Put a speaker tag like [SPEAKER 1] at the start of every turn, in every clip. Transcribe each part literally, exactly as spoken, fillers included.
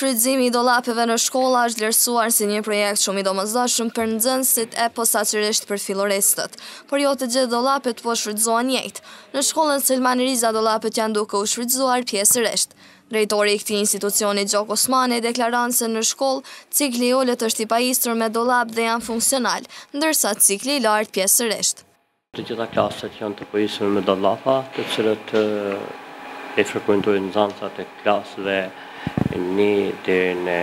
[SPEAKER 1] Shfrytëzimi i dollapeve në shkolla është vlerësuar si një projekt shumë i domosdoshëm për nxënësit e posaçërisht për filloristët, por jo të gjithë dollapet po shfrytëzohen njëjtë. Në shkollën Selmani Riza dollapet janë duke u shfrytëzuar pjesërisht. Drejtori i këtij institucioni Gjoko Osmani deklaron se në shkollë cikli i ulët është i pajisur me dollap dhe janë funksional, ndërsa cikli i lartë pjesërisht.
[SPEAKER 2] Të gjitha klaset janë të pajisur me dollapa, të cilët e frekuentojnë nxënësat e klasëve një deri në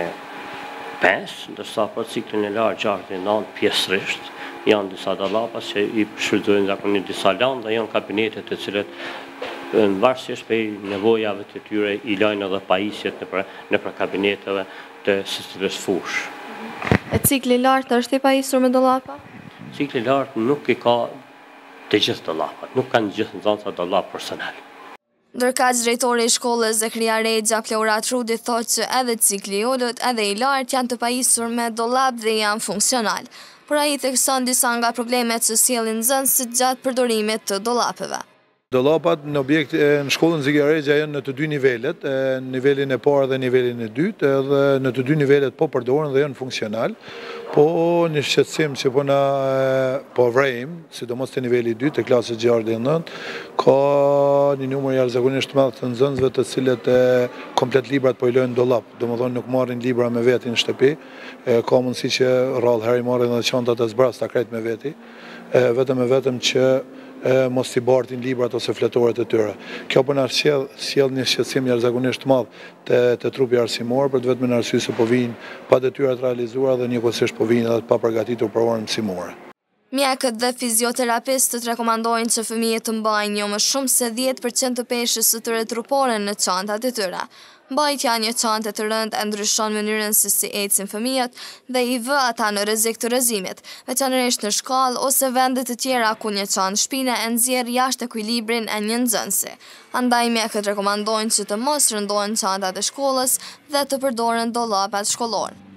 [SPEAKER 2] pesë, ndërsa për ciklin e lartë gjashtë dhe nëntë pjesërisht janë disa dollapa që i shfrytëzojnë zakonisht disa lanë dhe janë kabinete të cilët varësisht prej nevojave të tyre i lajnë edhe pajisjet nëpër kabineteve të sistemit fush.
[SPEAKER 1] E cikli i lartë është i pajisur me dollapa?
[SPEAKER 2] Cikli i lartë nuk i ka të gjithë dollapat, nuk kanë gjithë nxënësat dollap personal.
[SPEAKER 1] Ndërkaq drejtori i shkollës Zekria Rexha Pleurat Rudi thotë që edhe cikli i ulët edhe i lartë janë të pajisur me dollap dhe janë funksional, por ai thekson disa nga problemet që sjellin nxënësit gjatë përdorimit të dollapeve.
[SPEAKER 3] Dollapat në objekt në shkollën Zekria Rexha janë në të dy nivelet, nivelin e parë dhe nivelin e dytë, edhe në të dy nivelet po përdoren dhe janë funksional, po një shqetësim që po na po vrejmë, sidomos te niveli i dytë, te klasës gjashtë dhe nëntë, ka një numër jashtëzakonisht të madh të nxënësve të cilët komplet librat po i lojnë në dollap, domethënë nuk marrin libra me veti në shtëpi, ka mundësi që rrallë herë i marrin edhe çantat e zbrasta krejt me veti, vetëm e vetëm që mos t'i bartin librat ose fletoret e tyre. Kjo po na sjell një shqetësim jashtëzakonisht të madh te te trupi arsimor për të vetëm arsye se po vijnë pa detyra të realizuara dhe njëkohësisht po vijnë edhe pa përgatitur për orën mësimore.
[SPEAKER 1] Mjekët dhe fizioterapistët rekomandojnë që fëmijët të mbajnë jo më shumë se dhjetë përqind të peshës së tyre trupore në çantat e tyre. Mbajtja një çante të rëndë e ndryshon mënyrën se si ecin fëmijët dhe i vë ata në rrezik të rrëzimit, veçanërisht në shkallë ose vende të tjera ku një çantë shpine e nxjerr jashtë ekuilibrin e një nxënësi. Andaj mjekët rekomandojnë që të mos rëndohen çantat e shkollës dhe të përdoren dollapat shkollor.